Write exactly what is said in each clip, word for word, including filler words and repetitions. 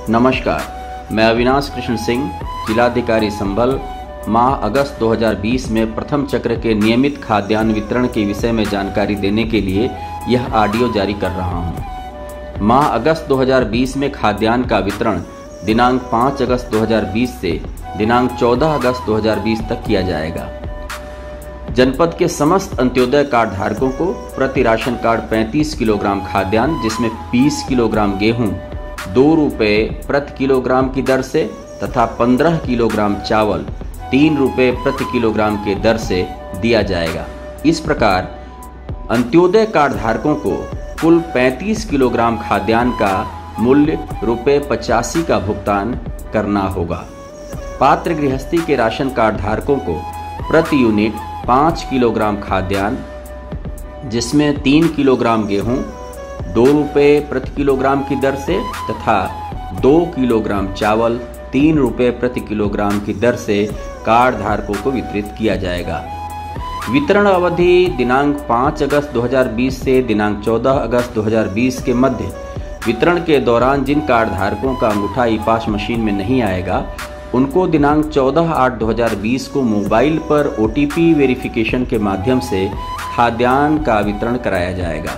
नमस्कार, मैं अविनाश कृष्ण सिंह, जिलाधिकारी संभल, माह अगस्त दो हज़ार बीस में प्रथम चक्र के नियमित खाद्यान्न वितरण के विषय में जानकारी देने के लिए यह ऑडियो जारी कर रहा हूं। माह अगस्त दो हज़ार बीस में खाद्यान्न का वितरण दिनांक पाँच अगस्त दो हज़ार बीस से दिनांक चौदह अगस्त दो हज़ार बीस तक किया जाएगा। जनपद के समस्त अंत्योदय कार्ड धारकों को प्रति राशन कार्ड पैंतीस किलोग्राम खाद्यान्न, जिसमें बीस किलोग्राम गेहूं दो रुपये प्रति किलोग्राम की दर से तथा पंद्रह किलोग्राम चावल तीन रुपये प्रति किलोग्राम के दर से दिया जाएगा। इस प्रकार अंत्योदय कार्ड धारकों को कुल पैंतीस किलोग्राम खाद्यान्न का मूल्य रुपये पचासी का भुगतान करना होगा। पात्र गृहस्थी के राशन कार्ड धारकों को प्रति यूनिट पाँच किलोग्राम खाद्यान्न, जिसमें तीन किलोग्राम गेहूं दो रुपये प्रति किलोग्राम की दर से तथा दो किलोग्राम चावल तीन रुपये प्रति किलोग्राम की दर से कार्ड धारकों को वितरित किया जाएगा। वितरण अवधि दिनांक पाँच अगस्त दो हज़ार बीस से दिनांक चौदह अगस्त दो हज़ार बीस के मध्य। वितरण के दौरान जिन कार्ड धारकों का अंगूठा ई पास मशीन में नहीं आएगा, उनको दिनांक चौदह आठ दो हज़ार बीस को मोबाइल पर ओ टी पी वेरिफिकेशन के माध्यम से खाद्यान्न का वितरण कराया जाएगा।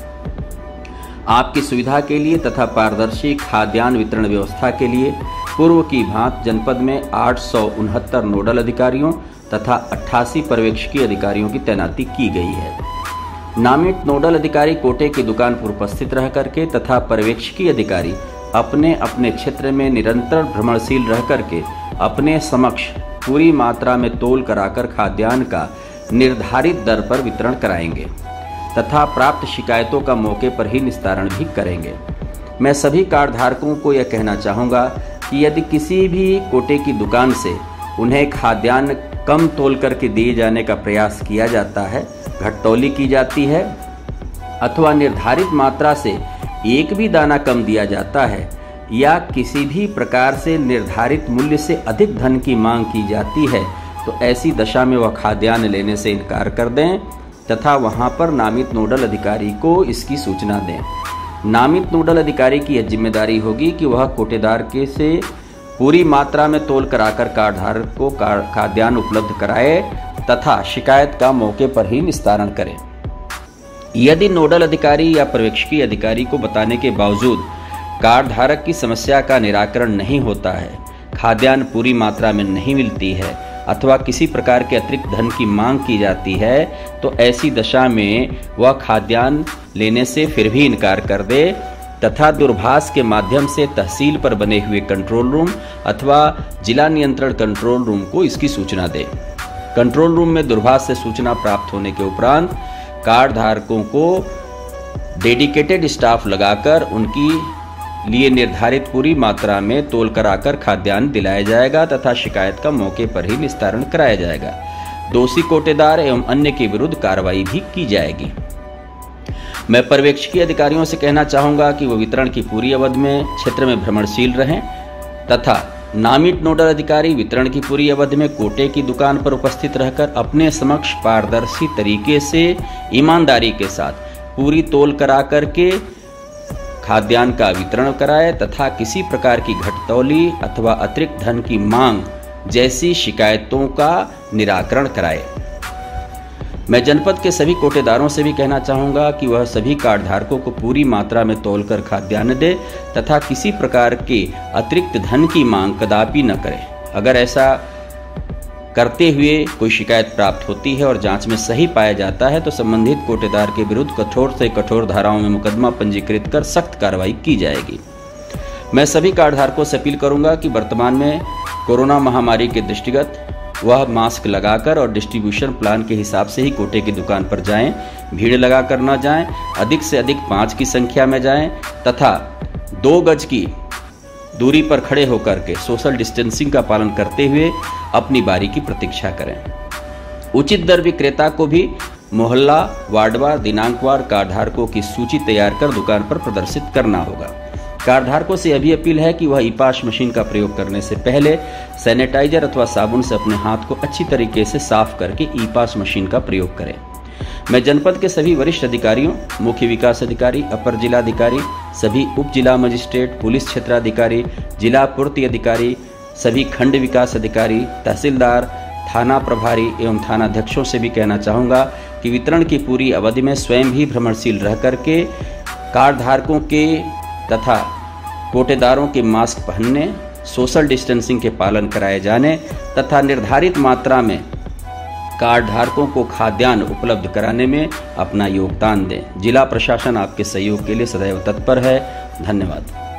आपकी सुविधा के लिए तथा पारदर्शी खाद्यान्न वितरण व्यवस्था के लिए पूर्व की भांति जनपद में आठ सौ उनहत्तर नोडल अधिकारियों तथा अट्ठासी पर्यवेक्षकीय अधिकारियों की तैनाती की गई है। नामित नोडल अधिकारी कोटे की दुकान पर उपस्थित रह करके तथा पर्यवेक्षकीय अधिकारी अपने अपने क्षेत्र में निरंतर भ्रमणशील रह करके अपने समक्ष पूरी मात्रा में तोल कराकर खाद्यान्न का निर्धारित दर पर वितरण कराएंगे तथा प्राप्त शिकायतों का मौके पर ही निस्तारण भी करेंगे। मैं सभी कार्ड धारकों को यह कहना चाहूँगा कि यदि किसी भी कोटे की दुकान से उन्हें खाद्यान्न कम तोल करके दिए जाने का प्रयास किया जाता है, घटतौली की जाती है अथवा निर्धारित मात्रा से एक भी दाना कम दिया जाता है या किसी भी प्रकार से निर्धारित मूल्य से अधिक धन की मांग की जाती है, तो ऐसी दशा में वह खाद्यान्न लेने से इनकार कर दें तथा वहां पर नामित नोडल अधिकारी को इसकी सूचना दें। नामित नोडल अधिकारी की यह जिम्मेदारी होगी कि वह कोटेदार के से पूरी मात्रा में तोल कराकर कार्ड धारक को खाद्यान्न उपलब्ध कराए तथा शिकायत का मौके पर ही निस्तारण करें। यदि नोडल अधिकारी या पर्यवेक्षकीय अधिकारी को बताने के बावजूद कार्ड धारक की समस्या का निराकरण नहीं होता है, खाद्यान्न पूरी मात्रा में नहीं मिलती है अथवा किसी प्रकार के अतिरिक्त धन की मांग की जाती है, तो ऐसी दशा में वह खाद्यान्न लेने से फिर भी इनकार कर दे तथा दूरभाष के माध्यम से तहसील पर बने हुए कंट्रोल रूम अथवा जिला नियंत्रण कंट्रोल रूम को इसकी सूचना दे। कंट्रोल रूम में दूरभाष से सूचना प्राप्त होने के उपरांत कार्ड धारकों को डेडिकेटेड स्टाफ लगाकर उनकी लिए निर्धारित पूरी मात्रा में तोल कराकर खाद्यान्न दिलाया जाएगा तथा शिकायत का मौके पर ही निस्तारण कराया जाएगा। दोषी कोटेदार एवं अन्य के विरुद्ध कार्रवाई भी की जाएगी। मैं पर्यवेक्षकीय अधिकारियों से कहना चाहूँगा कि वो वितरण की पूरी अवधि में क्षेत्र में भ्रमणशील रहें तथा नामित नोडल अधिकारी वितरण की पूरी अवधि में कोटे की दुकान पर उपस्थित रहकर अपने समक्ष पारदर्शी तरीके से ईमानदारी के साथ पूरी तोल करा करके खाद्यान्न का वितरण कराए तथा किसी प्रकार की घटतौली अथवा अतिरिक्त धन की मांग जैसी शिकायतों का निराकरण कराए। मैं जनपद के सभी कोटेदारों से भी कहना चाहूँगा कि वह सभी कार्ड धारकों को पूरी मात्रा में तौलकर खाद्यान्न दे तथा किसी प्रकार के अतिरिक्त धन की मांग कदापि न करे। अगर ऐसा करते हुए कोई शिकायत प्राप्त होती है और जांच में सही पाया जाता है, तो संबंधित कोटेदार के विरुद्ध कठोर से कठोर धाराओं में मुकदमा पंजीकृत कर सख्त कार्रवाई की जाएगी। मैं सभी कार्ड धारकों से अपील करूंगा कि वर्तमान में कोरोना महामारी के दृष्टिगत वह मास्क लगाकर और डिस्ट्रीब्यूशन प्लान के हिसाब से ही कोटे की दुकान पर जाएं, भीड़ लगाकर न जाएं, अधिक से अधिक पाँच की संख्या में जाएं तथा दो गज की दूरी पर खड़े होकर के सोशल डिस्टेंसिंग का पालन करते हुए अपनी बारी की प्रतीक्षा करें। उचित दर विक्रेता को भी मोहल्ला, वार्डवार, दिनांकवार कार्ड धारकों की सूची तैयार कर दुकान पर प्रदर्शित करना होगा। कार्ड धारकों से यह भी अपील है कि वह ई पास मशीन का प्रयोग करने से पहले सैनिटाइजर अथवा साबुन से अपने हाथ को अच्छी तरीके से साफ करके ई पास मशीन का प्रयोग करें। मैं जनपद के सभी वरिष्ठ अधिकारियों, मुख्य विकास अधिकारी, अपर जिलाधिकारी, सभी उप जिला मजिस्ट्रेट, पुलिस क्षेत्राधिकारी, जिला पूर्ति अधिकारी, सभी खंड विकास अधिकारी, तहसीलदार, थाना प्रभारी एवं थानाध्यक्षों से भी कहना चाहूँगा कि वितरण की पूरी अवधि में स्वयं भी भ्रमणशील रह करके कार्ड धारकों के तथा कोटेदारों के मास्क पहनने, सोशल डिस्टेंसिंग के पालन कराए जाने तथा निर्धारित मात्रा में कार्ड धारकों को खाद्यान्न उपलब्ध कराने में अपना योगदान दें। जिला प्रशासन आपके सहयोग के लिए सदैव तत्पर है। धन्यवाद।